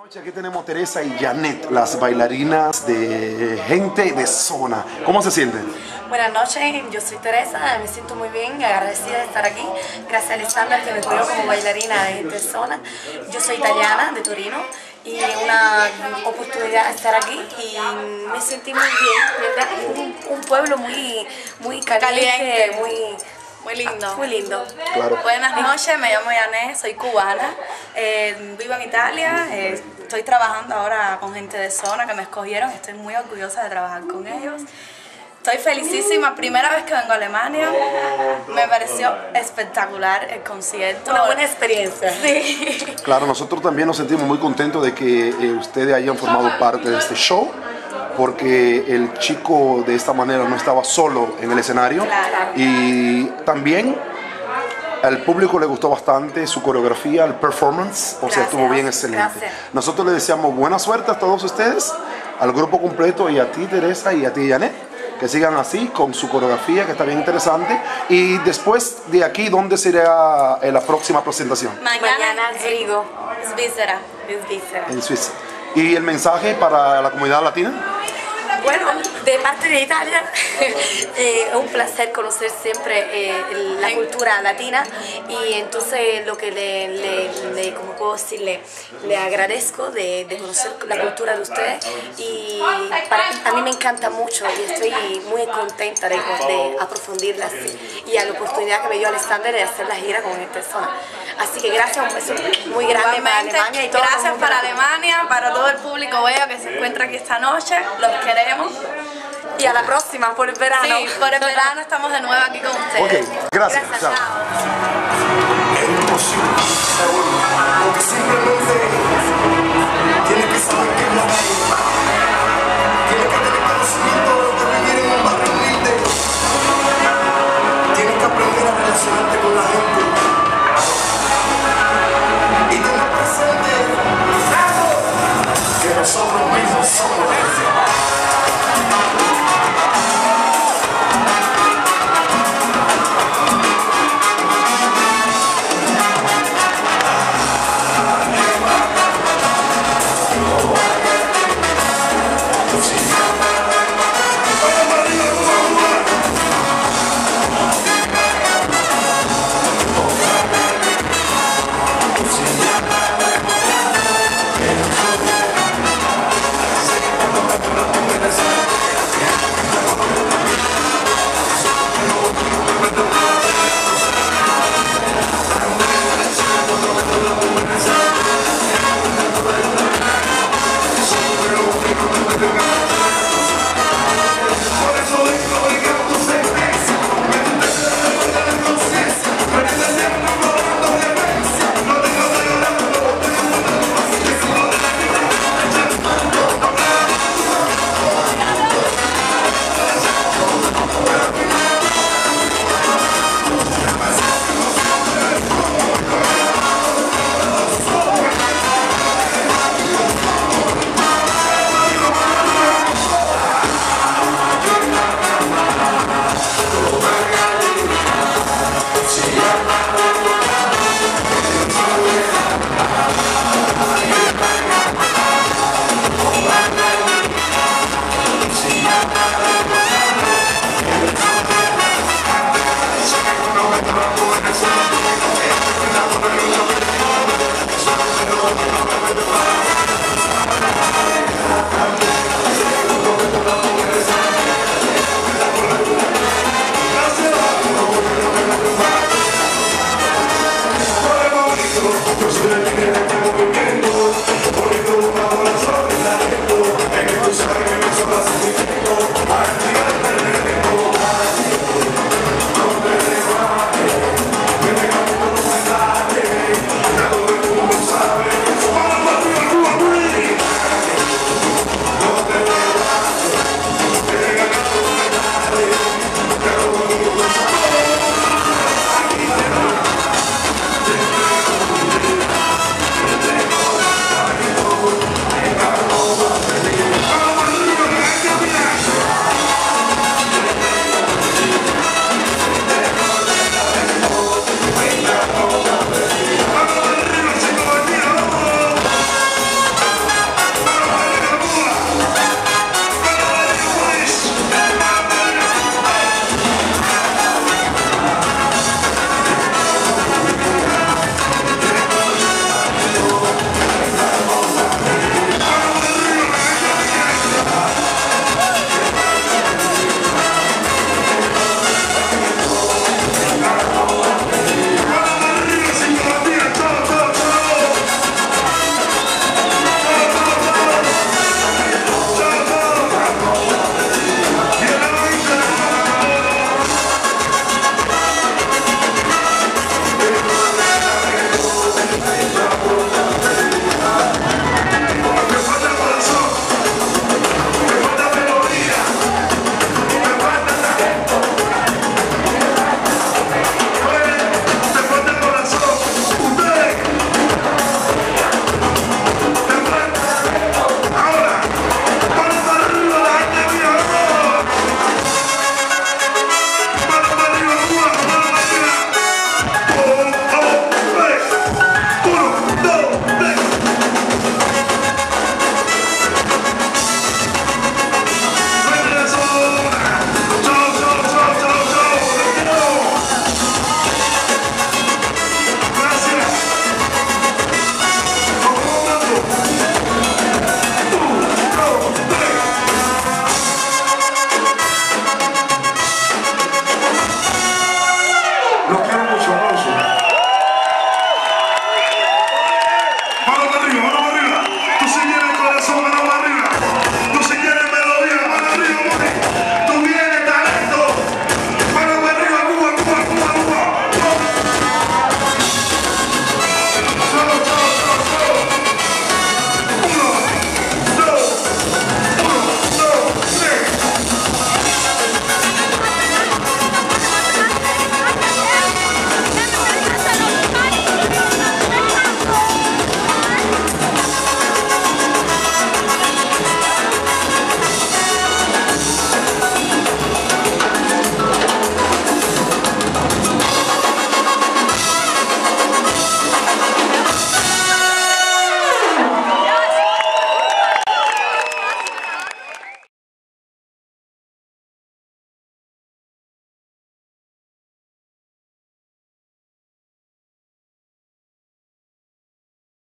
Noche, aquí tenemos Teresa y Janet, las bailarinas de Gente de Zona. ¿Cómo se sienten? Buenas noches, yo soy Teresa, me siento muy bien, agradecida de estar aquí. Gracias a Alexandra que me cuidó como bailarina de Gente de Zona. Yo soy italiana, de Torino, y una oportunidad de estar aquí y me sentí muy bien, ¿verdad? Un pueblo muy caliente, muy lindo. Muy lindo. Claro. Buenas noches, me llamo Janet, soy cubana, vivo en Italia, estoy trabajando ahora con Gente de Zona que me escogieron, estoy muy orgullosa de trabajar con ellos. Estoy felicísima, primera vez que vengo a Alemania, me pareció espectacular el concierto. Una buena experiencia. Sí. Claro, nosotros también nos sentimos muy contentos de que ustedes hayan formado parte de este show, porque el chico de esta manera no estaba solo en el escenario. Claro. Y también al público le gustó bastante su coreografía, el performance, o sea, estuvo bien excelente. Gracias. Nosotros les deseamos buena suerte a todos ustedes, al grupo completo y a ti Teresa y a ti Janet, que sigan así con su coreografía que está bien interesante. Y después de aquí, ¿dónde será la próxima presentación? Mañana en Zurigo, Svizzera. En Suiza. ¿Y el mensaje para la comunidad latina? Bueno, de parte de Italia, es un placer conocer siempre la cultura latina y entonces lo que ¿cómo puedo decirle? Le agradezco de conocer la cultura de ustedes y a mí me encanta mucho y estoy muy contenta de aprofundirla y a la oportunidad que me dio Alexander de hacer la gira con esta persona. Así que gracias, un beso muy grande para Alemania y todo. Gracias para Alemania, para todo el público bello que se encuentra aquí esta noche, los queremos. Y a la próxima, por el verano. Sí, por el verano estamos de nuevo aquí con ustedes. Ok, gracias. Gracias, Chao. chao. Es imposible, porque simplemente